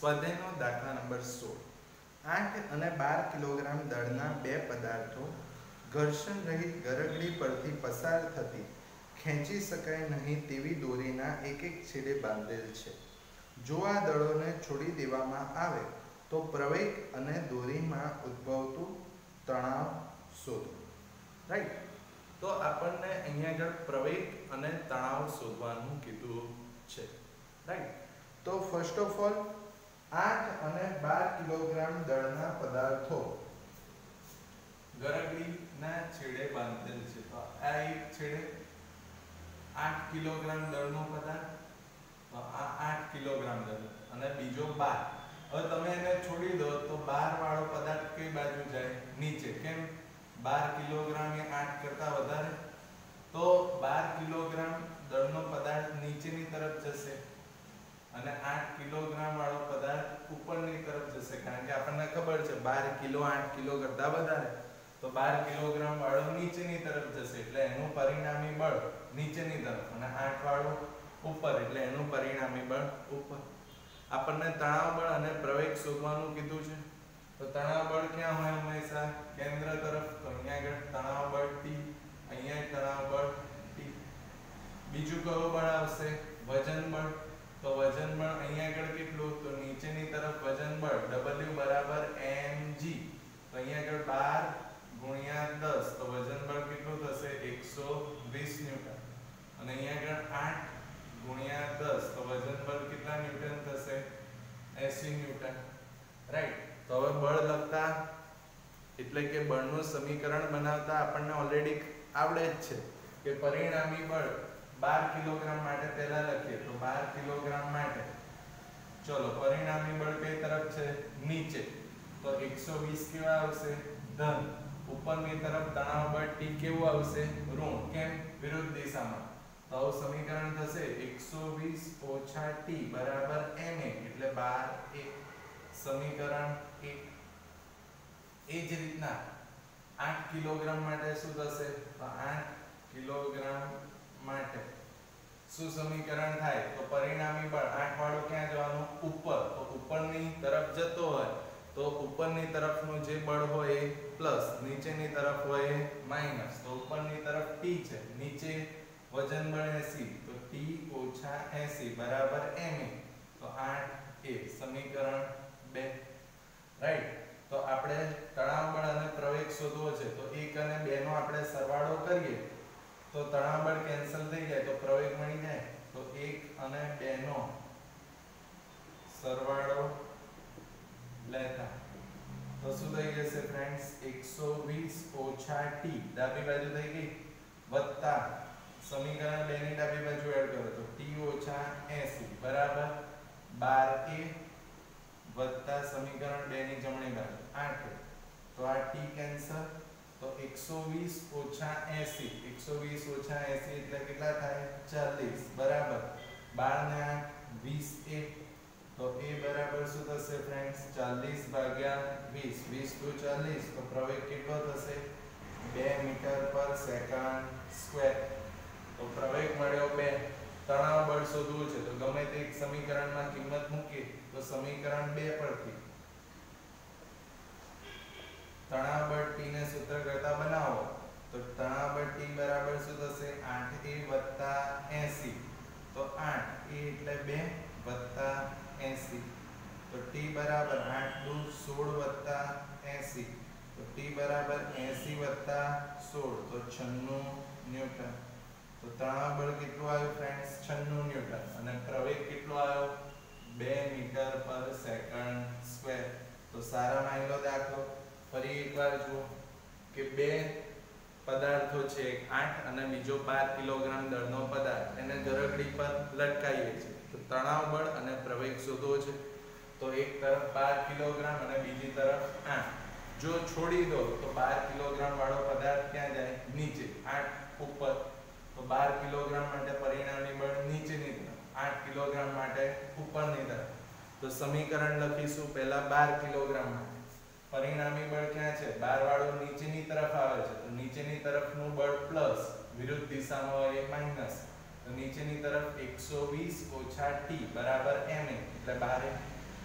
સ્વાધ્યાયનો દાખલા નંબર 16 8 અને 12 કિલોગ્રામ દળના બે પદાર્થો ઘર્ષણ રહિત ગરગડી પરથી પસાર થતી ખેંચી શકાય નહીં તેવી દોરીના એક એક છેડે બાંધેલ છે. જો આ દળોને છોડી દેવામાં આવે તો પ્રવેગ અને દોરીમાં ઉદ્ભવતું તણાવ શોધો. રાઈટ, તો આપણને અહીંયા આગળ પ્રવેગ અને તણાવ શોધવાનું કીધું છે. રાઈટ, તો ફર્સ્ટ ઓફ ઓલ 8 અને 12 કિલોગ્રામ દળના પદાર્થો ગરગડીના છેડે બાંધેલ છે. તો આ એક છેડે 8 કિલોગ્રામ દળનો પદાર્થ, તો આ 8 કિલોગ્રામ દળ અને બીજો 12. હવે તમે એને છોડી દો તો 12 વાળો પદાર્થ કઈ બાજુ જાય? નીચે. કેમ? 12 કિલોગ્રામ એ 8 કરતા વધારે, તો 12 કિલોગ્રામ દળનો પદાર્થ નીચેની તરફ જશે અને 8 કિલોગ્રામ વાળો પદાર્થ ઉપરની તરફ જશે. કારણ કે આપણને ખબર છે 12 કિલો 8 કિલો કરતા વધારે, તો 12 કિલોગ્રામ વાળો નીચેની તરફ જશે એટલે એનું પરિણામી બળ નીચેની તરફ, અને 8 વાળો ઉપર એટલે એનું પરિણામી બળ ઉપર. આપણને તણાવ બળ અને પ્રવેગ શોધવાનું કીધું છે. તો તણાવ બળ ક્યાં હોય? હંમેશા કેન્દ્ર તરફ. તો અહીંયા આગળ તણાવ બળ T, અહીંયા તણાવ બળ T. બીજું કયું બળ આવશે? વજન બળ. તો વજન બળ અહીંયા આગળ કેટલું? તો નીચેની તરફ વજન બળ W બરાબર mg. તો અહીંયા આગળ 12 ગુણ્યા 10, તો વજન બળ કેટલું થશે? 120 ન્યૂટન. અને અહીંયા આગળ 8 ગુણ્યા 10, તો વજન બળ કેટલા ન્યૂટન થશે? 80 ન્યૂટન. રાઈટ, તો હવે બળ લખતા એટલે કે બળનું સમીકરણ બનાવતા આપણને ઓલરેડી આવડે જ છે કે પરિણામી બળ 12 કિલોગ્રામ માટે પહેલા લખીએ. તો 12 કિલોગ્રામ માટે ચલો પરિણામી બળ કઈ તરફ છે? નીચે. તો 120 કેવા આવશે? ધન. ઉપરની તરફ તણાવ બળ T કેવું આવશે? ઋણ. કેમ? વિરુદ્ધ દિશામાં. તો સમીકરણ થશે 120 - T બરાબર ma એટલે 12 1. સમીકરણ 1. એ જ રીતના 8 કિલોગ્રામ માટે શું થશે? તો 8 કિલોગ્રામ માટે શું સમીકરણ થાય? તો પરિણામી બળ 8 વાળું ક્યાં જવાનું? ઉપર. તો ઉપરની તરફ જતો હોય તો ઉપરની તરફનું જે બળ હોય એ પ્લસ, નીચેની તરફ હોય એ માઈનસ. તો ઉપરની તરફ T છે, નીચે વજન બળ 80, તો T - 80 બરાબર ma. તો 8a સમીકરણ 2. રાઈટ, તો આપણે તણાવ બળ અને પ્રવેગ શોધવો છે. તો 1 અને 2 નો આપણે સરવાળો કરીએ તો તણાવ બળ કેન્સલ થઈ જાય તો પ્રવેગ મળી જાય. તો 1 અને 2 નો સરવાળો લેતા તો શું થઈ જશે ફ્રેન્ડ્સ? 120 - T ડાબી બાજુ થઈ ગઈ, વત્તા સમીકરણ 2 ની ડાબી બાજુ એડ કરો તો T - 80 બરાબર 12a વત્તા સમીકરણ 2 ની જમણી બાજુ 8. તો આ T કેન્સલ, તો 120 - 80, 120 - 80 એટલે કેટલા થાય? 40 બરાબર 12 ને 8 20a. તો a બરાબર શું થશે ફ્રેન્ડ્સ? 40 ભાગ્યા 20, 20 * 40, તો પ્રવેગ કેટલો થશે? 2 મીટર પર સેકન્ડ સ્ક્વેર. તો પ્રવેગ મળ્યો 2. તણાવ બળ શોધવું છે તો ગમે તે એક સમીકરણમાં કિંમત મૂકીએ તો સમીકરણ 2 પરથી તણાવ બળ T ને સૂત્ર કરતા બનાવો તો તણાવ બળ T બરાબર શું થશે? 8a + 80. તો 8a એટલે 2 વત્તા 80. તો T બરાબર 8 દુ 16 + 80. તો T બરાબર 80 + 16, તો 96 ન્યૂટન. તો તણાવ બળ કેટલું આવ્યું ફ્રેન્ડ્સ? 96 ન્યૂટન. અને પ્રવેગ કેટલો આવ્યો? 2 મીટર પર સેકન્ડ સ્ક્વેર. તો સારા માહિલો દાખલો ફરી એકવાર જુઓ કે બે પદાર્થો છે, એક 8 અને બીજો 12 કિલોગ્રામ દળનો પદાર્થ, એને ગરગડી પર લટકાવીએ છીએ. તો તણાવ બળ અને પ્રવેગ શોધવો છે. તો એક તરફ 12 કિલોગ્રામ અને બીજી તરફ 8. જો છોડી દો તો 12 કિલોગ્રામ વાળો પદાર્થ ક્યાં જાય? નીચે. 8 ઉપર. તો 12 કિલોગ્રામ માટે પરિણામી બળ નીચેની તરફ, 8 કિલોગ્રામ માટે ઉપરની તરફ. તો સમીકરણ લખીશું પહેલા 12 કિલોગ્રામ માટે. પરિણામી બળ ક્યાં છે? 12 વાળું નીચેની તરફ આવે છે તો નીચેની તરફનું બળ પ્લસ, વિરુદ્ધ દિશામાં હોય એ માઈનસ. તો નીચેની તરફ 120 - T બરાબર ma એટલે 12.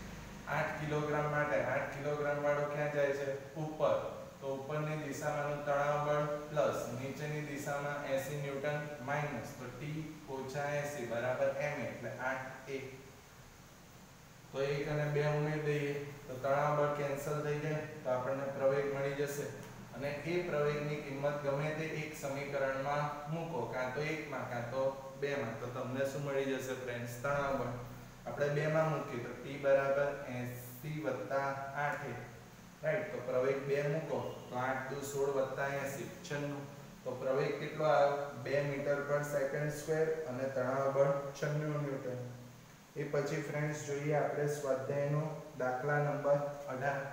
8 કિલોગ્રામ માટે 8 કિલોગ્રામ વાળો ક્યાં જાય છે ઉપર, તો ઉપરની દિશામાંનું તણાવ બળ પ્લસ નીચેની દિશામાં 80 ન્યૂટન માઈનસ, તો T ઓછા 80 બરાબર m એટલે 8a. તો 1 અને 2 ઉમેરી દઈએ તો તણાવ બળ કેન્સલ થઈ જાય, તો આપણને પ્રવેગ મળી જશે. અને એ પ્રવેગની કિંમત ગમે તે એક સમીકરણમાં મૂકો, કાં તો 1 માં કાં તો 2 માં, તો તમને શું મળી જશે ફ્રેન્ડ્સ તણાવ બળ. આપણે 2 માં મૂકીએ તો T બરાબર 80 + 8a, રાઈટ. તો પ્રવેગ 2 મૂકો તો 8 દુ 16 + 80 96. તો પ્રવેગ કેટલો આવ્યો 2 મીટર પર સેકન્ડ સ્ક્વેર અને તણાવ બળ 96 ન્યૂટન. એ પછી ફ્રેન્ડ્સ જોઈએ આપણે સ્વાધ્યાયનો દાખલા નંબર 18.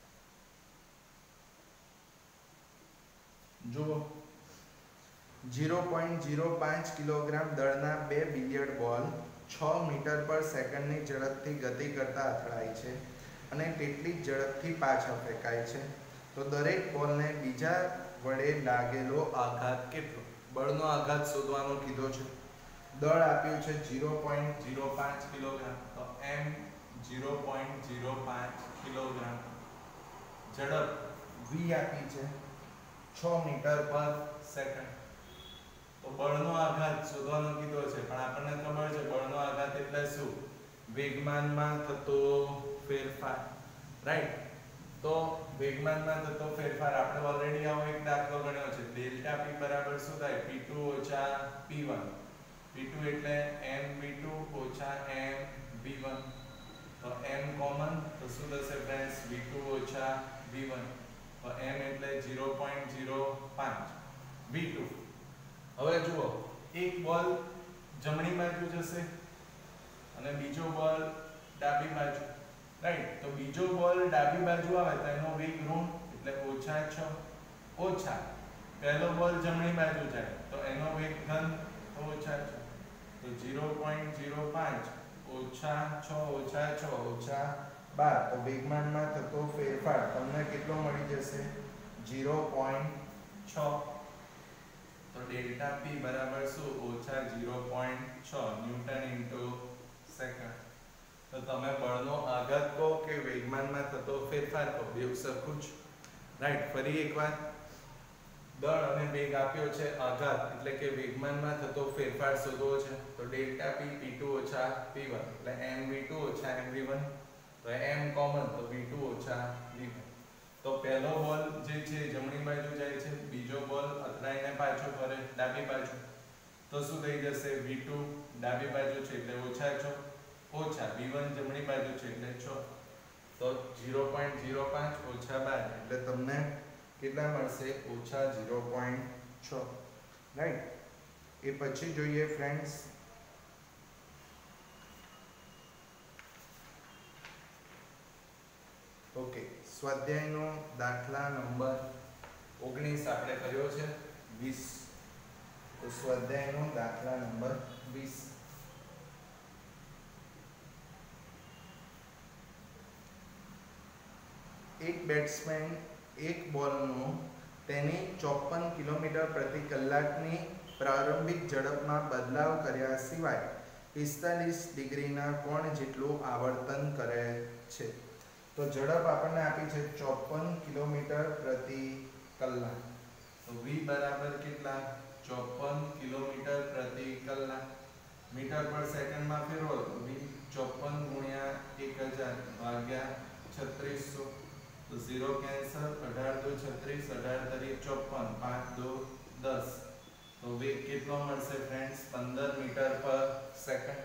જુઓ 0.05 કિલોગ્રામ દળના બે બિલિયર્ડ બોલ 6 મીટર પર સેકન્ડની ઝડપથી ગતિ કરતા અથડાય છે અને તેટલી જ ઝડપથી પાછા ફેંકાય છે. તો દરેક બોલને બીજા વડે લાગેલો આઘાત કેટલો? બળનો આઘાત શોધવાનો કીધો છે. દળ આપ્યું છે 0.05 કિલોગ્રામ, તો m 0.05 કિલોગ્રામ. ઝડપ v આપી છે 6 મીટર પર સેકન્ડ. તો બળનો આઘાત શોધવાનો કીધો છે, પણ આપણને ખબર છે બળનો આઘાત એટલે શું? વેગમાનમાં થતો ફેરફાર, રાઈટ. તો વેગમાનમાં થતો ફેરફાર આપણે ઓલરેડી આવો એક દાખલો ગણ્યો છે. ડેલ્ટા p બરાબર શું થાય? p2 - p1. p2 એટલે mv2 - mv1. તો m કોમન, તો શું થશે ફ્રેન્ડ્સ? v2 - v1. તો m એટલે 0.05 v2. હવે જુઓ, એક બોલ જમણી બાજુ જશે અને બીજો બોલ ડાબી બાજુ, રાઈટ. તો બીજો બોલ ડાબી બાજુ આવે તો એનો વેગ ઋણ એટલે -6 ઓછા પહેલો બોલ જમણી બાજુ જાય તો એનો વેગ ધન તો -6. તો 0.05 -6 -6 12. તો વેગમાનમાં થતો ફેરફાર તમને કેટલો મળી જશે? 0.6. તો ડેલ્ટા p બરાબર શું? -0.6 ન્યૂટન ઇન્ટુ સેકન્ડ. તો તમે બળનો આઘાત કહો કે વેગમાનમાં થતો ફેરફાર કહો, બેવ સરખું જ, રાઈટ. ફરી એકવાર, દળ અને વેગ આપ્યો છે, આઘાત એટલે કે વેગમાનમાં થતો ફેરફાર શોધવો છે. તો ડેલ્ટા p p2 - p1 એટલે mv2 - mv1. તો m કોમન, તો v2 - v1. તો પહેલો બોલ જે છે જમણી બાજુ જાય છે, બીજો બોલ અથડાઈને પાછો ફરે ડાબી બાજુ, તો શું થઈ જશે? v2 ડાબી બાજુ છે એટલે -6 ઓછા v1 જમણી બાજુ છે એટલે 6. તો 0.05 - 12 એટલે તમને કેટલા મળશે? -0.6, રાઈટ. એ પછી જોઈએ ફ્રેન્ડ્સ ઓકે, સ્વાધ્યાયનો દાખલા નંબર 19 આપણે કર્યો છે 20. તો સ્વાધ્યાયનો દાખલા નંબર 20. એક બેટ્સમેન એક બોલનો તેની 54 કિલોમીટર પ્રતિ કલાકની પ્રારંભિક ઝડપમાં બદલાવ કર્યા સિવાય 45 ડિગ્રીના કોણ જેટલું આવર્તન કરે છે. તો ઝડપ આપણને આપી છે 54 કિલોમીટર પ્રતિ કલાક. તો v બરાબર કેટલા? 54 કિલોમીટર પ્રતિ કલાક. મીટર પર સેકન્ડમાં ફેરવો તો v 54 ગુણ્યા 1000 ભાગ્યા 3600. તો 0 કેન્સલ, 18 દુ 36, 18 તરી 54, 5 દુ 10. તો વેગ કેટલો મળશે ફ્રેન્ડ્સ? 15 મીટર પર સેકન્ડ.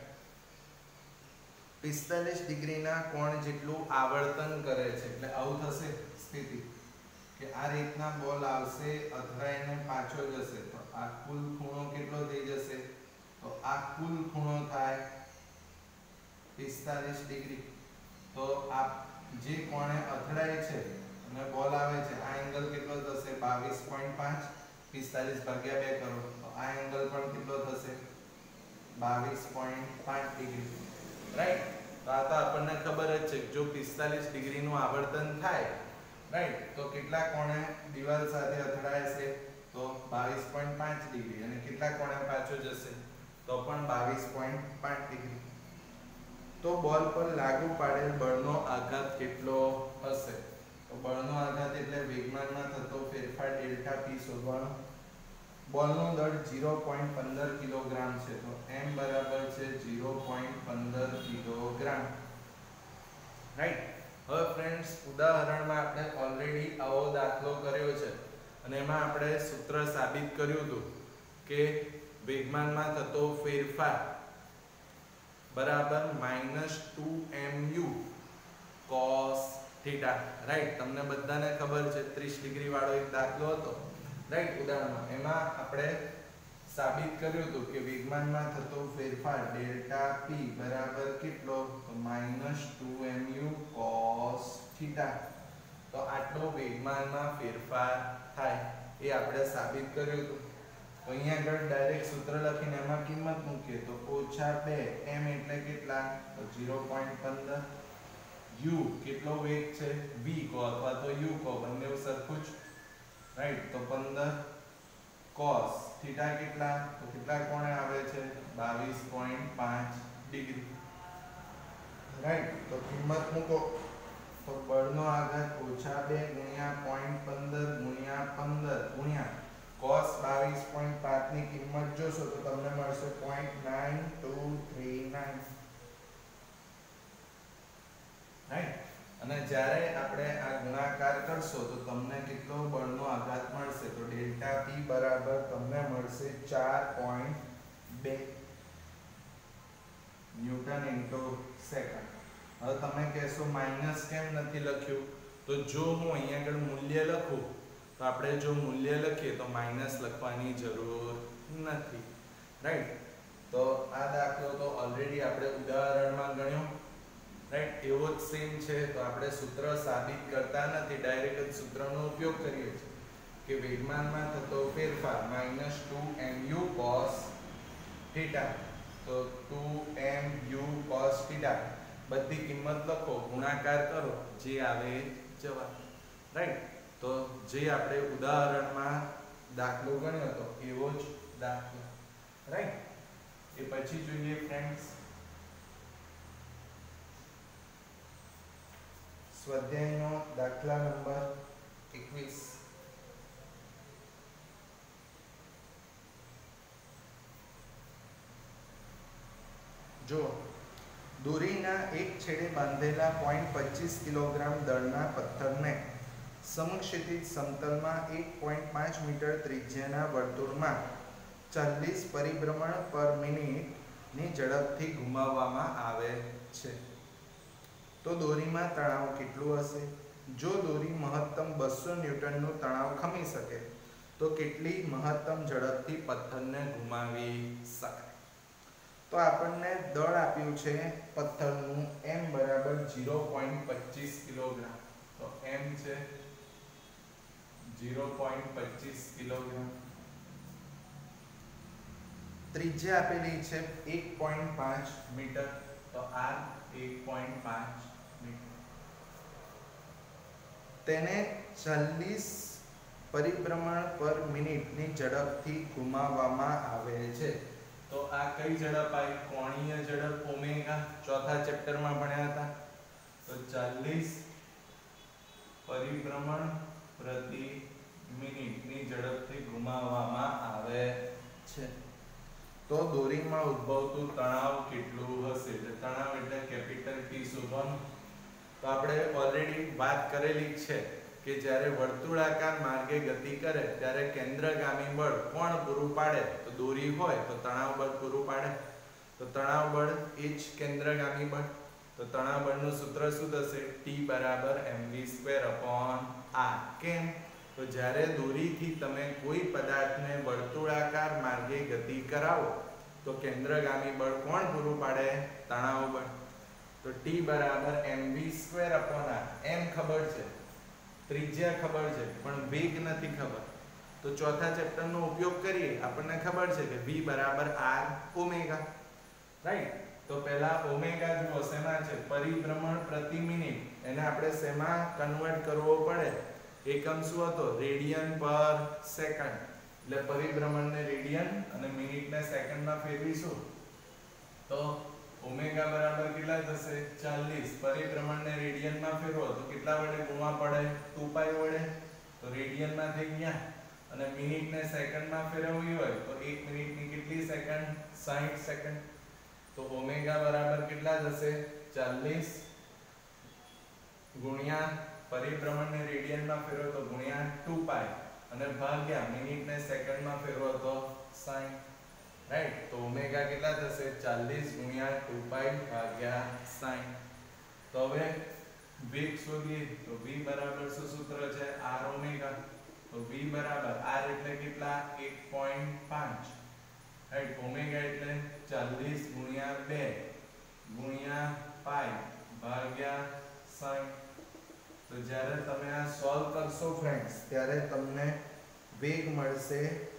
45 ડિગ્રીના કોણ જેટલું આવર્તન કરે છે, એટલે આવું થશે સ્થિતિ કે આ રીતના બોલ આવશે, અથડાઈને પાછો જશે, તો આ કુલ ખૂણો કેટલો થઈ જશે? તો આ કુલ ખૂણો થાય 45 ડિગ્રી. તો આ જે કોણે અથડાય છે અને બોલ આવે છે આ એંગલ કેટલો થશે? 22.5. 45 ભાગ્યા 2 કરો તો આ એંગલ પણ કેટલો થશે? 22.5 ડિગ્રી, રાઈટ. તો આ તો આપણને ખબર જ છે જો 45 ડિગ્રીનું આવર્તન થાય, રાઈટ, તો કેટલા કોણે દિવાલ સાથે અથડાશે? તો 22.5 ડિગ્રી. અને કેટલા કોણે પાછો જશે? તો પણ 22.5 ડિગ્રી. તો બોલ પર લાગુ પાડેલ બળનો આઘાત કેટલો હશે? તો બળનો આઘાત એટલે વેગમાનમાં થતો ફેરફાર ડેલ્ટા પી શોધવાનો. બોલનો દળ 0.15 કિલોગ્રામ છે તો m બરાબર છે 0.15 કિલોગ્રામ. રાઈટ. હવે ફ્રેન્ડ્સ ઉદાહરણમાં આપણે ઓલરેડી આવો દાખલો કર્યો છે અને એમાં આપણે સૂત્ર સાબિત કર્યું હતું કે વેગમાનમાં થતો ફેરફાર બરાબર -2mu cos થીટા. રાઈટ. તમને બધાને ખબર છે 30 ડિગ્રી વાળો એક દાખલો હતો. રાઈટ. ઉદાહરણમાં એમાં આપણે સાબિત કર્યું હતું કે વેગમાનમાં થતો ફેરફાર ડેલ્ટા p બરાબર કેટલો? તો -2mu cos થીટા. તો આટલો વેગમાનમાં ફેરફાર થાય એ આપણે સાબિત કર્યું હતું. તો અહીંયા આગળ ડાયરેક્ટ સૂત્ર લખીને એમાં કિંમત મૂકીએ તો -2 m એટલે કેટલા? તો 0.15. u કેટલો વેગ છે? v કો અથવા તો u કો, બંને સરખું જ. રાઈટ. તો 15 cos થીટા કેટલા? તો કેટલા કોણે આવે છે? 22.5 ડિગ્રી. રાઈટ. તો કિંમત મૂકો તો બળનો આઘાત -2 ગુણ્યા 0.15 ગુણ્યા 15 ગુણ્યા cos 22.5 ની કિંમત જોશો તો તમને મળશે 0.9239. રાઈટ. અને જ્યારે આપણે આ ગુણાકાર કરશો તો તમને કેટલો બળનો આઘાત મળશે? તો ડેલ્ટા p બરાબર તમને મળશે 4.2 ન્યૂટન ઇન્ટુ સેકન્ડ. હવે તમે કહેશો માઈનસ કેમ નથી લખ્યું? તો જો હું અહીંયા આગળ મૂલ્ય લખું તો આપણે જો મૂલ્ય લખીએ તો માઈનસ લખવાની જરૂર નથી. રાઈટ. તો આ દાખલો તો ઓલરેડી આપણે ઉદાહરણમાં ગણ્યો. રાઈટ. એવો જ સેમ છે. તો આપણે સૂત્ર સાબિત કરતા નથી, ડાયરેક્ટ જ સૂત્રનો ઉપયોગ કરીએ છીએ કે વેગમાનમાં થતો ફેરફાર -2mu cos થીટા. તો 2mu cos થીટા બધી કિંમત લખો, ગુણાકાર કરો, જે આવે જવાબ. રાઈટ. તો જે આપણે ઉદાહરણમાં દાખલો ગણ્યો હતો એવો જ દાખલો. રાઈટ. એ પછી જોઈએ ફ્રેન્ડ્સ સ્વાધ્યાયનો દાખલા નંબર 21. જો દોરીના એક છેડે બાંધેલા 0.25 કિલોગ્રામ દળના પથ્થરને સમક્ષિતિજ સમતલમાં 1.5 મીટર ત્રિજ્યાના વર્તુળમાં 40 પરિભ્રમણ પર મિનિટની ઝડપથી ઘુમાવવામાં આવે છે તો દોરીમાં તણાવ કેટલું હશે? જો દોરી મહત્તમ 200 ન્યૂટનનું તણાવ ખમી શકે તો કેટલી મહત્તમ ઝડપથી પથ્થરને ઘુમાવી શકાય? તો આપણને દળ આપ્યું છે પથ્થરનું m બરાબર 0.25 કિલોગ્રામ. તો m છે 0.25 કિલોગ્રામ. ત્રિજ્યા આપેલી છે 1.5 મીટર. તો r 1.5 મીટર. તેને 40 પરિભ્રમણ પર મિનિટની ઝડપથી ઘુમાવવામાં આવે છે. તો આ કઈ ઝડપ આવી? કોણીય ઝડપ ઓમેગા. ચોથા ચેપ્ટરમાં ભણ્યા હતા. તો 40 પરિભ્રમણ પ્રતિ મિનિટની ઝડપથી ઘુમાવવામાં આવે છે. તો દોરીમાં ઉદ્ભવતું તણાવ કેટલું હશે? તણાવ એટલે કેપિટલ T શોધવાનું. તો આપણે ઓલરેડી વાત કરેલી છે કે જ્યારે વર્તુળાકાર માર્ગે ગતિ કરે ત્યારે કેન્દ્રગામી બળ કોણ પૂરું પાડે? તો દોરી હોય તો તણાવ બળ પૂરું પાડે. તો તણાવ બળ એ જ કેન્દ્રગામી બળ. તો તણાવ બળનું સૂત્ર શું થશે? T બરાબર mv²/r. કેમ? તો જ્યારે દોરીથી તમે કોઈ પદાર્થને વર્તુળાકાર માર્ગે ગતિ કરાવો તો કેન્દ્રગામી બળ કોણ પૂરું પાડે? તણાવ બળ. તો T બરાબર mv²/r. m ખબર છે, ત્રિજ્યા ખબર છે, પણ વેગ નથી ખબર. તો ચોથા ચેપ્ટરનો ઉપયોગ કરીએ, આપણને ખબર છે કે v બરાબર r ઓમેગા. રાઈટ. તો પહેલા ઓમેગા જુઓ શેમાં છે? પરિભ્રમણ પ્રતિ મિનિટ. એને આપણે શેમાં કન્વર્ટ કરવો પડે? એકમ શું હતો? રેડિયન પર સેકન્ડ. એટલે પરિભ્રમણને રેડિયન અને મિનિટને સેકન્ડમાં ફેરવીશું તો ઓમેગા બરાબર કેટલા થશે 40 પરિભ્રમણને રેડિયનમાં ફેરવો તો કેટલા વડે ગુણવા પડે 2π વડે તો રેડિયનમાં થઈ ગયા અને મિનિટને સેકન્ડમાં ફેરવવી હોય તો 1 મિનિટની કેટલી સેકન્ડ 60 સેકન્ડ તો ઓમેગા બરાબર કેટલા થશે 40 ગુણ્યા પરિભ્રમણને રેડિયનમાં ફેરવો તો ગુણ્યા 2π અને ભાગ્યા મિનિટને સેકન્ડમાં ફેરવો તો 60 રાઈટ તો ઓમેગા કેટલા થશે 40 ગુણ્યા 2π ભાગ્યા 60 તો હવે વેગ શોધીએ તો v બરાબર શું સૂત્ર છે r ઓમેગા તો v બરાબર r એટલે કેટલા 1.5 રાઈટ ઓમેગા એટલે 40 ગુણ્યા 2 ગુણ્યા પાઈ ભાગ્યા 60 તો જ્યારે તમે આ સોલ્વ કરશો ફ્રેન્ડ્સ ત્યારે તમને વેગ મળશે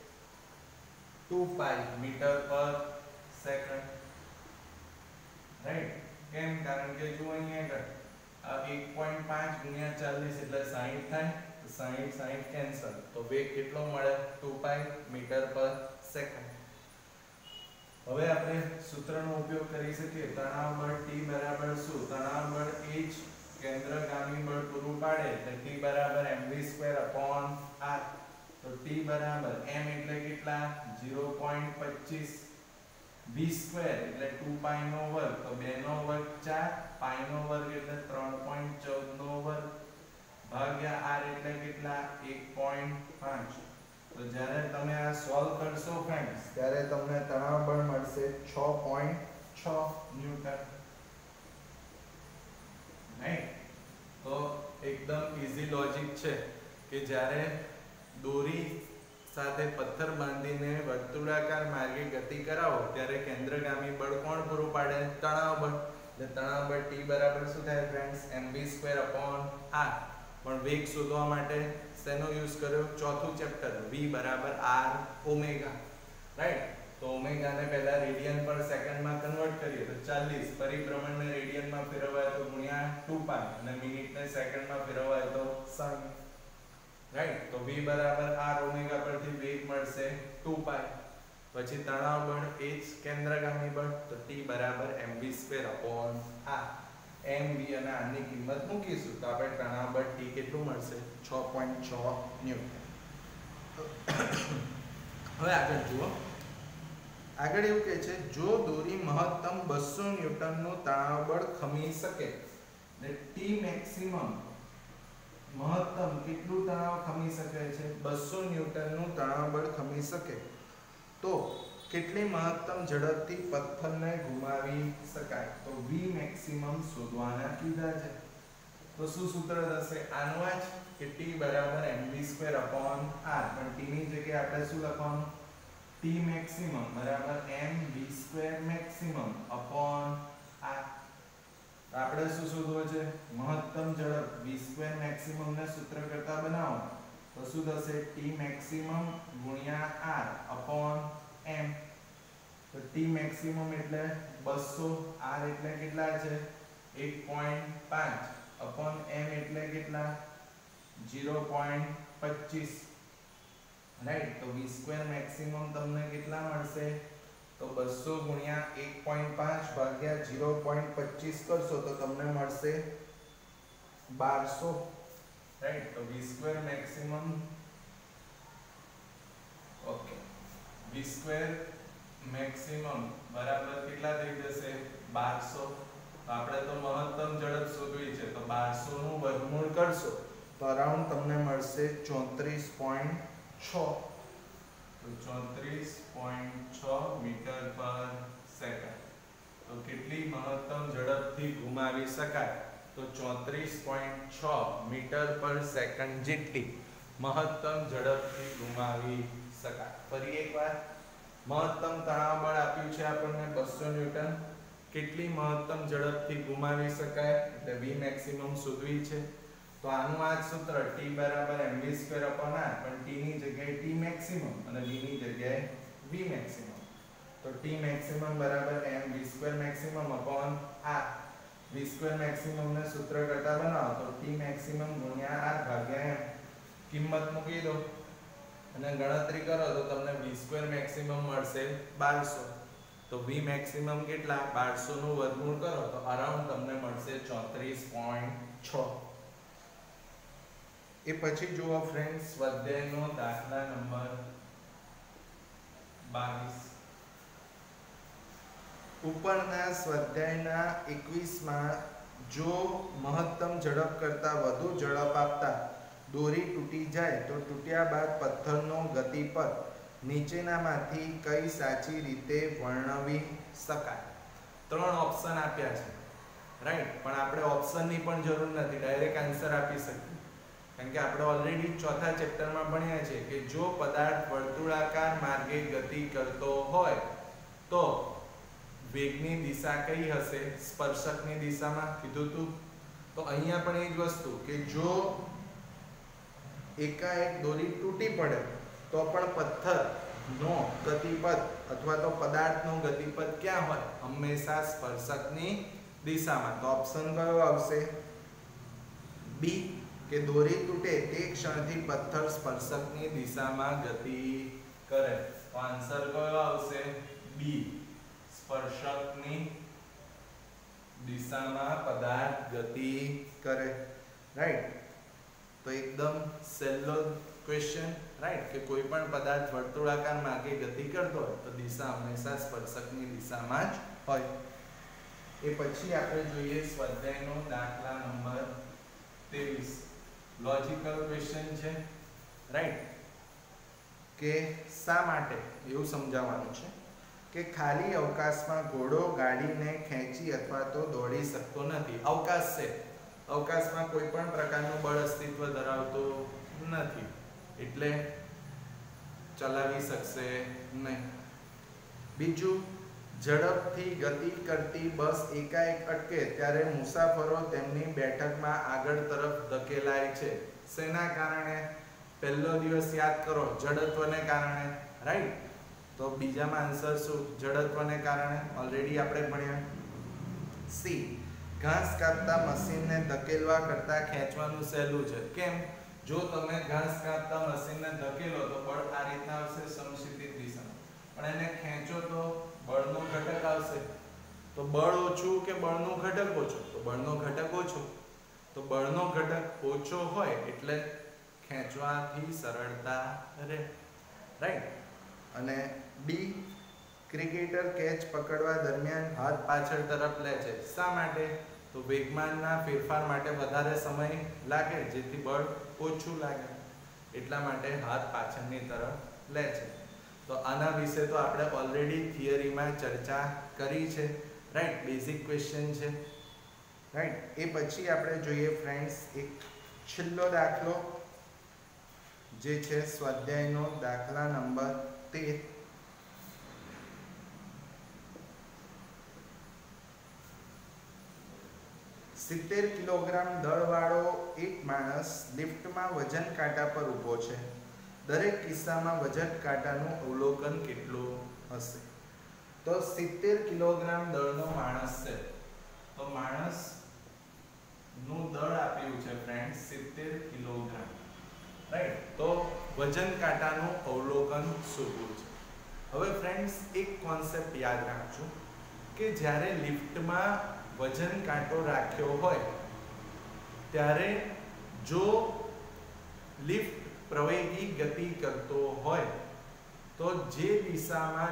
2π મીટર પર સેકન્ડ રાઈટ કેમ કારણ કે જો અહીંયા આગળ આ 1.5 ગુણ્યા 40 એટલે 60 થાય તો 60 કેન્સલ તો વેગ કેટલો મળે 2π મીટર પર સેકન્ડ હવે આપણે સૂત્રનો ઉપયોગ કરી શકીએ તણાવ બળ T બરાબર શું તણાવ બળ એ જ કેન્દ્રગામી બળ પૂરું પાડે એટલે T બરાબર mv2/r તો T બરાબર m એટલે કેટલા 0.25 v સ્ક્વેર એટલે 2π નો વર્ગ તો 2 નો વર્ગ 4 π નો વર્ગ એટલે 3.14 નો વર્ગ ભાગ્યા r એટલે કેટલા 1.5 તો જ્યારે તમે આ સોલ્વ કરશો ફ્રેન્ડ્સ ત્યારે તમને તણાવ બળ મળશે 6.6 ન્યૂટન રાઈટ તો એકદમ ઈઝી લોજિક છે કે જ્યારે દોરી સાથે પથ્થર બાંધીને વર્તુળાકાર માર્ગે ગતિ કરાવો ત્યારે કેન્દ્રગામી બળ કોણ પૂરું પાડે તણાવ બળ એટલે તણાવ બળ T બરાબર શું થાય ફ્રેન્ડ્સ mv2/r પણ વેગ શોધવા માટે શેનો યુઝ કર્યો ચોથું ચેપ્ટર v બરાબર r ઓમેગા રાઈટ તો ઓમેગાને પહેલા રેડિયન પર સેકન્ડમાં કન્વર્ટ કરીએ તો 40 પરિભ્રમણને રેડિયનમાં ફેરવાય તો ગુણ્યા 2π અને મિનિટને સેકન્ડમાં ફેરવાય તો 60 રાઈટ તો v બરાબર r ઓમેગા પરથી વેગ મળશે 2π પછી તણાવ બળ એ જ કેન્દ્રગામી બળ તો T બરાબર mv2/r mv અને r ની કિંમત મૂકીશું તો આપણે તણાવ બળ T કેટલું મળશે 6.6 ન્યૂટન હવે આગળ જુઓ આગળ એવું કહે છે જો દોરી મહત્તમ 200 ન્યૂટનનું તણાવ બળ ખમી શકે એટલે T મેક્સિમમ મહત્તમ કેટલું તણાવ ખમી શકે છે 200 ન્યૂટનનું તણાવ બળ ખમી શકે તો કેટલી મહત્તમ ઝડપથી પથ્થરને ઘુમાવી શકાય તો v મેક્સિમમ શોધવાના કીધા છે તો શું સૂત્ર થશે આનું જ કે T બરાબર mv2/r પણ T ની જગ્યાએ આપણે શું લખવાનું T મેક્સિમમ બરાબર mv2 મેક્સિમમ r આપણે શું શોધવું છે મહત્તમ ઝડપ v2 મેક્સિમમ ને સૂત્ર કરતા બનાવો તો શું થશે T મેક્સિમમ ગુણ્યા r m તો T મેક્સિમમ એટલે 200 r એટલે કેટલા છે 1.5 m એટલે કેટલા 0.25 રાઈટ તો v2 મેક્સિમમ તમને કેટલા મળશે તો 200 ગુણ્યા 1.5 ભાગ્યા 0.25 કરશો તો તમને મળશે 1200 રાઈટ તો v2 maximum okay v2 maximum બરાબર કેટલા થઈ જશે 1200 તો આપણે તો મહત્તમ ઝડપ શોધવી છે તો 1200 નું વર્ગમૂળ કરશો તો અરાઉન્ડ તમને મળશે 34.6 તો 34.6 મીટર પર સેકન્ડ તો કેટલી મહત્તમ ઝડપથી ઘુમાવી શકાય તો 34.6 મીટર પર સેકન્ડ જેટલી મહત્તમ ઝડપથી ઘુમાવી શકાય ફરી એકવાર મહત્તમ તણાવ બળ આપ્યું છે આપણને 200 ન્યૂટન કેટલી મહત્તમ ઝડપથી ઘુમાવી શકાય એટલે v મેક્સિમમ શોધવી છે તો આનું આ સૂત્ર T બરાબર mv2/r પણ T ની જગ્યાએ T મેક્સિમમ અને v ની જગ્યાએ v મેક્સિમમ તો T મેક્સિમમ બરાબર mv2 maximum r v2 maximum ને સૂત્ર કરતા બનાવો તો T મેક્સિમમ ગુણ્યા r ભાગ્યા m કિંમત મૂકી દો અને ગણતરી કરો તો તમને v2 મેક્સિમમ મળશે 1200 તો v મેક્સિમમ કેટલા 1200 નું વર્ગમૂળ કરો તો અરાઉન્ડ તમને મળશે 34.6. એ પછી જુઓ ફ્રેન્ડ્સ સ્વાધ્યાયનો દાખલા નંબર 22. ઉપરના સ્વાધ્યાયના 21માં જો મહત્તમ ઝડપ કરતાં વધુ ઝડપ આપતા દોરી તૂટી જાય તો તૂટ્યા બાદ પથ્થરનો ગતિપથ નીચેનામાંથી કઈ સાચી રીતે વર્ણવી શકાય? 3 ઓપ્શન આપ્યા છે, રાઈટ. પણ આપણે ઓપ્શનની પણ જરૂર નથી, ડાયરેક્ટ આન્સર આપી શકીએ. કારણ કે આપણે ઓલરેડી ચોથા ચેપ્ટરમાં ભણ્યા છે કે જો પદાર્થ વર્તુળાકાર માર્ગે ગતિ કરતો હોય તો વેગની દિશા કઈ હશે? સ્પર્શકની દિશામાં કીધું હતું. તો અહીંયા પણ એ જ વસ્તુ કે જો એકાએક દોરી તૂટી પડે તો પણ પથ્થરનો ગતિપથ અથવા તો પદાર્થનો ગતિપથ ક્યાં હોય? હંમેશા સ્પર્શકની દિશામાં. તો ઓપ્શન કયો આવશે? બી, કે દોરી તૂટે તે ક્ષણથી પથ્થર સ્પર્શકની દિશામાં ગતિ કરે. તો આન્સર કયો આવશે? બી, સ્પર્શકની દિશામાં પદાર્થ ગતિ કરે. રાઈટ. તો એકદમ સહેલો ક્વેશ્ચન, રાઈટ, કે કોઈ પણ પદાર્થ વર્તુળાકાર માર્ગે ગતિ કરતો હોય તો દિશા હંમેશા સ્પર્શકની દિશામાં જ હોય. એ પછી આપણે જોઈએ સ્વાધ્યાયનો દાખલા નંબર 23. લોજિકલ ક્વેશ્ચન છે, રાઈટ, કે શા માટે એવું સમજાવવાનું છે કે ખાલી અવકાશમાં ઘોડો ગાડીને ખેંચી અથવા તો દોડી શકતો નથી. અવકાશ છે, અવકાશમાં કોઈ પણ પ્રકારનું બળ અસ્તિત્વ ધરાવતું નથી, એટલે ચલાવી શકશે નહીં. બીજું, ઝડપથી ગતિ કરતી બસ એકાએક અટકે ત્યારે મુસાફરો તેમની બેઠકમાં આગળ તરફ ધકેલાય છે. શેના કારણે? પહેલો દિવસ યાદ કરો, જડત્વને કારણે, રાઈટ. તો બીજામાં આન્સર શું? જડત્વને કારણે. ઓલરેડી આપણે ભણ્યા. સી, ઘાસ કાપતા મશીનને ધકેલવા કરતાં ખેંચવાનું સહેલું છે. કેમ? જો તમે ઘાસ કાપતા મશીનને ધકેલો તો બળ આ રીતના આવશે, સમક્ષિતિજ દિશામાં. પણ એને ખેંચો તો બળનો ઘટક આવશે. તો બળ ઓછું કે બળનો ઘટક ઓછો? તો બળનો ઘટક ઓછો. તો બળનો ઘટક ઓછો હોય એટલે ખેંચવાથી સરળતા રહે, રાઈટ. અને ડી, ક્રિકેટર કેચ પકડવા દરમિયાન હાથ પાછળ તરફ લે છે. શા માટે? તો વેગમાનના ફેરફાર માટે વધારે સમય લાગે, જેથી બળ ઓછું લાગે, એટલા માટે હાથ પાછળની તરફ લે છે. તો આના વિશે તો આપણે ઓલરેડી થિયરીમાં ચર્ચા કરી છે, રાઈટ. બેઝિક ક્વેશ્ચન છે, રાઈટ. એ પછી આપણે જોઈએ ફ્રેન્ડ્સ એક છેલ્લો દાખલો, જે છે સ્વાધ્યાયનો દાખલા નંબર 13. સિત્તેર કિલોગ્રામ દળવાળો એક માણસ લિફ્ટમાં વજન કાંટા પર ઊભો છે. દરેક કિસ્સામાં વજન કાંટાનું અવલોકન કેટલું હશે? તો 70 કિલોગ્રામ દળનો માણસ છે. તો માણસનું દળ આપ્યું છે ફ્રેન્ડ્સ 70 કિલોગ્રામ, રાઈટ. તો વજન કાંટાનું અવલોકન શોધવું છે. હવે ફ્રેન્ડ્સ એક કોન્સેપ્ટ યાદ રાખજો કે જ્યારે લિફ્ટમાં વજન કાંટો રાખ્યો હોય ત્યારે જો લિફ્ટ પ્રવેગી ગતિ કરતો હોય તો જે દિશામાં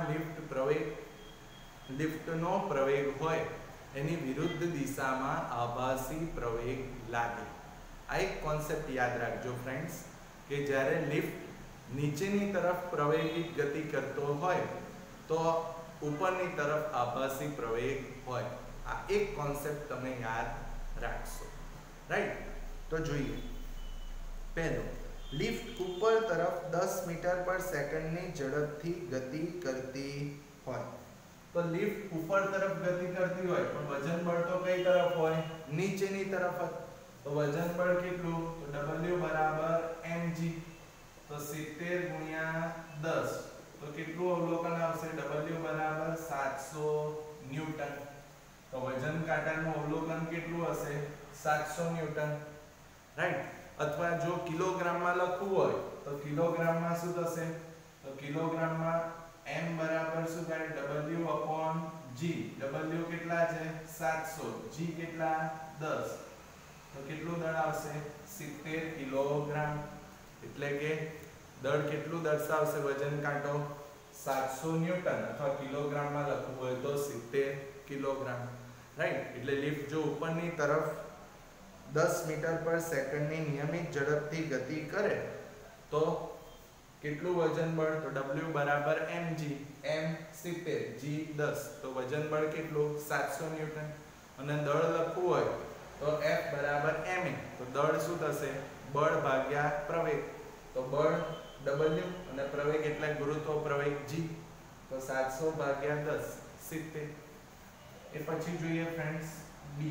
લિફ્ટનો પ્રવેગ હોય એની વિરુદ્ધ દિશામાં આભાસી પ્રવેગ લાગે. આ એક કોન્સેપ્ટ યાદ રાખજો ફ્રેન્ડ્સ કે જ્યારે લિફ્ટ નીચેની તરફ પ્રવેગી ગતિ કરતો હોય તો ઉપરની તરફ આભાસી પ્રવેગ હોય. આ એક કોન્સેપ્ટ તમે યાદ રાખશો, રાઈટ. તો જોઈએ પહેલો, લિફ્ટ ઉપર તરફ 10 મીટર પર સેકન્ડની ઝડપથી ગતિ કરતી હોય. તો લિફ્ટ ઉપર તરફ ગતિ કરતી હોય પણ વજન બળ તો કઈ તરફ હોય? નીચેની તરફ. તો વજન બળ કેટલું? તો W બરાબર mg. તો 70 ગુણ્યા 10 તો કેટલું અવલોકન આવશે? W બરાબર 700 ન્યૂટન. તો વજન કાંટાનું અવલોકન કેટલું હશે? 700 ન્યૂટન, રાઈટ. અથવા જો કિલોગ્રામમાં લખવું હોય તો કિલોગ્રામમાં શું થશે? તો કિલોગ્રામમાં m બરાબર શું થાય? W/m². g w કેટલા છે 700 g કેટલા 10 તો કેટલું દળ આવશે 70 કિલોગ્રામ એટલે કે દળ કેટલું દર્શાવશે વજન કાંટો 700 ન્યૂટન અથવા કિલોગ્રામમાં લખવું હોય તો 70 કિલોગ્રામ રાઈટ એટલે લિફ્ટ જો ઉપરની તરફ 10 મીટર પર સેકન્ડની નિયમિત ઝડપથી ગતિ કરે તો કેટલું વજન બળ તો w બરાબર mg m 70 g 10 તો વજન બળ કેટલું 700 ન્યૂટન અને દળ લખવું હોય તો F બરાબર ma તો દળ શું થશે બળ ભાગ્યા પ્રવેગ તો બળ W અને પ્રવેગ એટલે ગુરુત્વ પ્રવેગ g તો 700 ભાગ્યા 10 70 એ પછી જોઈએ ફ્રેન્ડ્સ B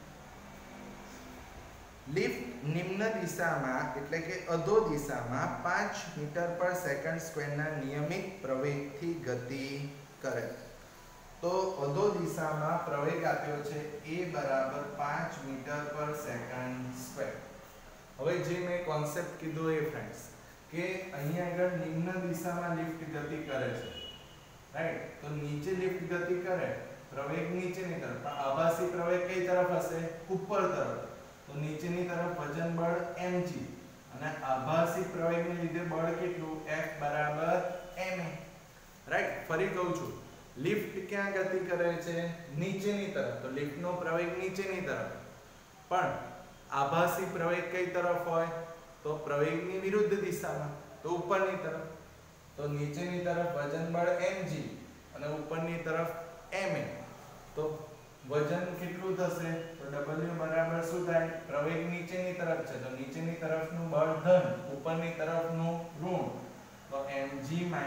લિફ્ટ નિમ્ન દિશામાં એટલે કે અધો દિશામાં 5 મીટર પર સેકન્ડ સ્ક્વેરના નિયમિત પ્રવેગથી ગતિ કરે તો અધો દિશામાં પ્રવેગ આપ્યો છે a બરાબર 5 મીટર પર સેકન્ડ સ્ક્વેર હવે જે મેં કોન્સેપ્ટ કીધો એ ફ્રેન્ડ્સ કે અહીંયા આગળ નિમ્ન દિશામાં લિફ્ટ ગતિ કરે છે રાઈટ તો નીચે લિફ્ટ ગતિ કરે પ્રવેગ નીચેની તરફ પણ આભાસી પ્રવેગ કઈ તરફ હશે ઉપર તરફ તો નીચેની તરફ વજન બળ mg અને આભાસી પ્રવેગને લીધે બળ કેટલું F બરાબર ma રાઈટ ફરી કહું છું લિફ્ટ ક્યાં ગતિ કરે છે નીચેની તરફ તો લિફ્ટનો પ્રવેગ નીચેની તરફ પણ આભાસી પ્રવેગ કઈ તરફ હોય તો પ્રવેગની વિરુદ્ધ દિશામાં તો ઉપરની તરફ તો નીચેની તરફ વજન બળ mg અને ઉપરની તરફ ma તો વજન કેટલું થશે તો w બરાબર શું થાય પ્રવેગ નીચેની તરફ છે તો નીચેની તરફનું બળ ધન ઉપરની તરફનું ઋણ તો mg ma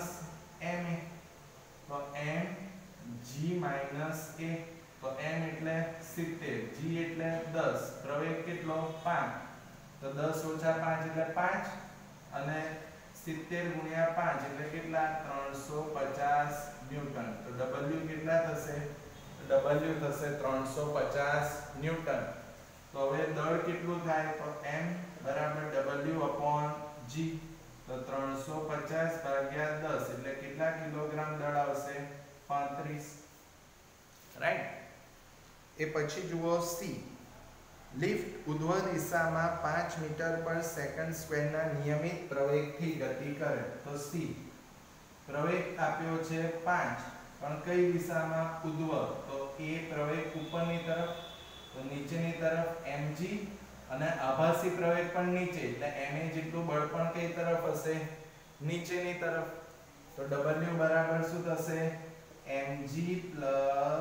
તો mg a તો m એટલે 70 g એટલે 10 પ્રવેગ કેટલો 5 તો 10 ઓછા 5 એટલે 5 અને 70 ગુણ્યા 5 એટલે કેટલા 350 ન્યૂટન તો w કેટલા થશે W થશે 350 ન્યૂટન તો હવે દળ કેટલું થાય તો m બરાબર w g તો 350 ભાગ્યા 10 એટલે કેટલા કિલોગ્રામ દળ આવશે 35 રાઈટ એ પછી જુઓ C લિફ્ટ ઉધ્વ દિશામાં 5 મીટર પર સેકન્ડ સ્ક્વેરના નિયમિત પ્રવેગથી ગતિ કરે તો C પ્રવેગ આપ્યો છે 5 પણ કઈ દિશામાં ઉધ્વ તો a પ્રવેગ ઉપરની તરફ તો નીચેની તરફ mg અને આભાસી પ્રવેગ પણ નીચે એટલે ma જેટલું બળ પણ કઈ તરફ હશે નીચેની તરફ તો w બરાબર શું થશે mg ma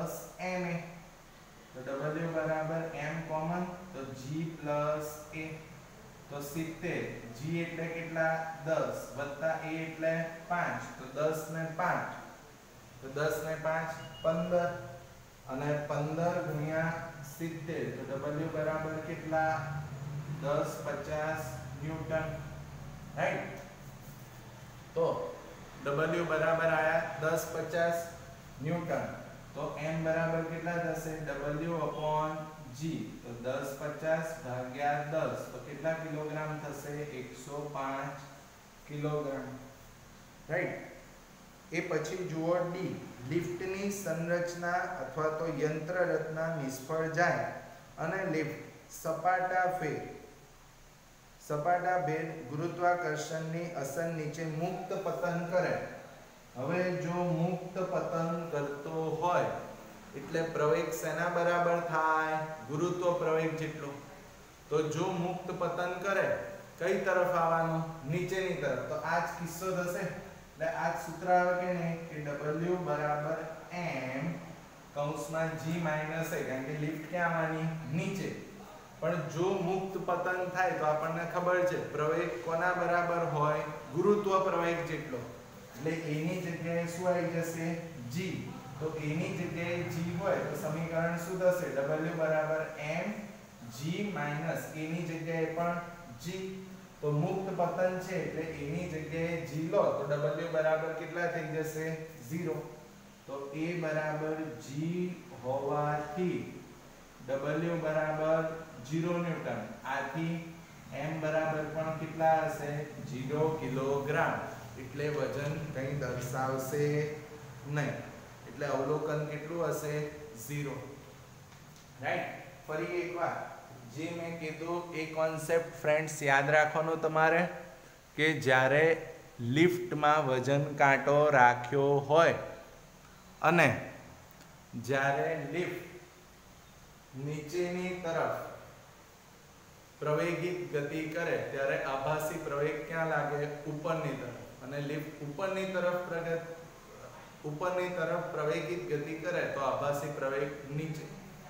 તો w બરાબર m કોમન તો g a તો 70 g એટલે કેટલા 10 વત્તા a એટલે 5 તો 10 ને 5 તો 10 ને 5 15 અને 15 ગુણ્યા 70 તો w બરાબર કેટલા 1050 ન્યૂટન રાઈટ તો w બરાબર આયા 1050 ન્યૂટન તો m બરાબર કેટલા થશે w g તો 1050 ભાગ્યા 10 તો કેટલા કિલોગ્રામ થશે 105 કિલોગ્રામ રાઈટ એ પછી જુઓ D લિફ્ટની સંરચના અથવા તો યંત્ર રચના નિષ્ફળ જાય અને લિફ્ટ સપાટાભેર ગુરુત્વાકર્ષણની અસર નીચે મુક્ત પતન કરે હવે જો મુક્ત પતન કરતો હોય એટલે પ્રવેગ શેના બરાબર થાય ગુરુત્વ પ્રવેગ જેટલો તો જો મુક્ત પતન કરે કઈ તરફ આવવાનું નીચેની તરફ તો આ જ કિસ્સો થશે એટલે આ જ સૂત્ર આવે કે નહીં કે w બરાબર m કૌંસમાં g માઈનસ a કારણ કે લિફ્ટ ક્યાં આવવાની નીચે પણ જો મુક્ત પતન થાય તો આપણને ખબર છે પ્રવેગ કોના બરાબર હોય ગુરુત્વ પ્રવેગ જેટલો એટલે a ની જગ્યાએ શું આવી જશે g તો a ની જગ્યાએ g હોય તો સમીકરણ શું થશે w બરાબર m g માઈનસ a ની જગ્યાએ પણ g તો મુક્ત પતન છે એટલે a ની જગ્યાએ g લો તો w બરાબર કેટલા થઈ જશે 0 તો a બરાબર g હોવાથી w બરાબર 0 ન્યૂટન આથી m બરાબર પણ કેટલા હશે 0 કિલોગ્રામ એટલે વજન કંઈ દર્શાવશે નહીં એટલે અવલોકન કેટલું હશે 0 રાઈટ ફરી એકવાર જે મેં કીધું એ કોન્સેપ્ટ ફ્રેન્ડ્સ યાદ રાખવાનો તમારે કે જ્યારે લિફ્ટમાં વજન કાંટો રાખ્યો હોય અને જ્યારે લિફ્ટ નીચેની તરફ પ્રવેગિત ગતિ કરે ત્યારે આભાસી પ્રવેગ ક્યાં લાગે ઉપરની તરફ અને લિફ્ટ ઉપરની તરફ પ્રવેગિત ગતિ કરે તો આભાસી પ્રવેગ નીચે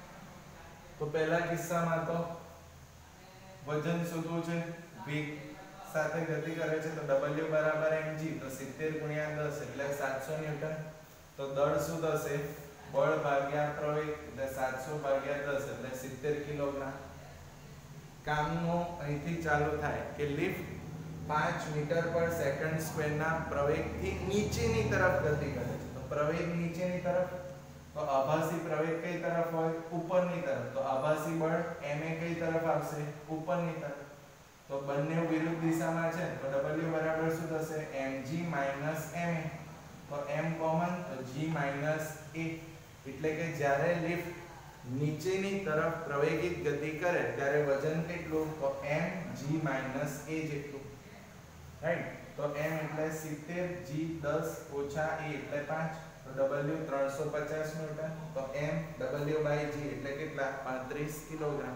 તો પહેલા કિસ્સામાં તો વજન શોધવું છે v સાથે ગતિ કરે છે તો w બરાબર mg તો 70 ગુણ્યા 10 એટલે 700 ન્યૂટન તો દળ શું થશે બળ ભાગ્યા પ્રવેગ એટલે 700 ભાગ્યા 10 એટલે 70 કિલોગ્રામ કામનું અહીંથી ચાલુ થાય કે લિફ્ટ 5 મીટર પર સેકન્ડ સ્ક્વેરના પ્રવેગથી નીચેની તરફ ગતિ કરે છે તો પ્રવેગ નીચેની તરફ તો આભાસી પ્રવેગ કઈ તરફ હોય ઉપરની તરફ તો આભાસી બળ ma કઈ તરફ આવશે ઉપરની તરફ તો બંને વિરુદ્ધ દિશામાં છે તો w બરાબર શું થશે mg ma તો m કોમન તો g a એટલે કે જ્યારે લિફ્ટ નીચેની તરફ પ્રવેગિત ગતિ કરે ત્યારે વજન કેટલું તો mg a જેટલું રાઈટ તો m એટલે 70 g 10 ઓછા a એટલે 5 તો w 350 ન્યૂટન તો m w/g એટલે કેટલા 35 કિલોગ્રામ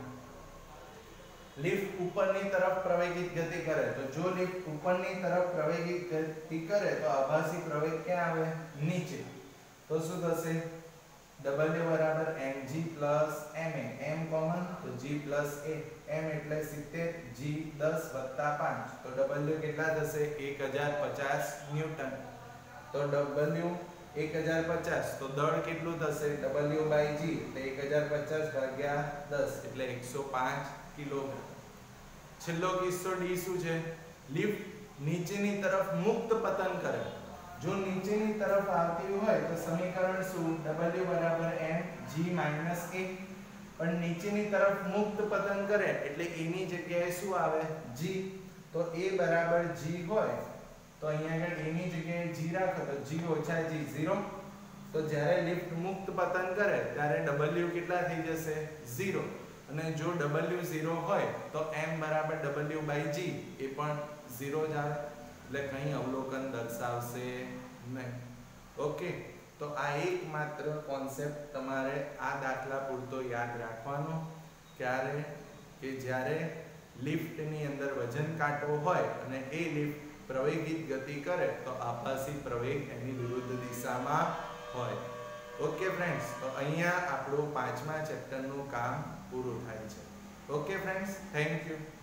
લિફ્ટ ઉપરની તરફ પ્રવેગિત ગતિ કરે તો જો લિફ્ટ ઉપરની તરફ પ્રવેગિત ગતિ કરે તો આભાસી પ્રવેગ ક્યાં આવે નીચે તો શું થશે w બરાબર mg ma m કોમન તો g a m એટલે 70 g 10 5 તો w કેટલા થશે 1050 ન્યૂટન તો w 1050 તો દળ કેટલું થશે w/g એટલે 1050 ભાગ્યા 10 એટલે 105 કિલોગ્રામ છેલ્લો કિસ્સો ડી શું છે લિફ્ટ નીચેની તરફ મુક્ત પતન કરે જો નીચેની તરફ આવતી હોય તો સમીકરણ શું w બરાબર mg a પણ નીચેની તરફ મુક્ત પતન કરે એટલે a ની જગ્યાએ શું આવે g તો a બરાબર g હોય તો અહીંયા આગળ a ની જગ્યાએ g રાખો તો g ઓછા g 0 તો જ્યારે લિફ્ટ મુક્ત પતન કરે ત્યારે w કેટલા થઈ જશે 0 અને જો w 0 હોય તો m બરાબર w/g એ પણ 0 જ આવે એટલે કંઈ અવલોકન દર્શાવશે નહીં ઓકે તો આ એકમાત્ર કોન્સેપ્ટ તમારે આ દાખલા પૂરતો યાદ રાખવાનો ક્યારે કે જ્યારે લિફ્ટની અંદર વજન કાંટો હોય અને એ લિફ્ટ પ્રવેગિત ગતિ કરે તો આભાસી પ્રવેગ એની વિરુદ્ધ દિશામાં હોય ઓકે ફ્રેન્ડ્સ તો અહીંયા આપણું 5મા ચેપ્ટરનું કામ પૂરું થાય છે ઓકે ફ્રેન્ડ્સ થેન્ક યુ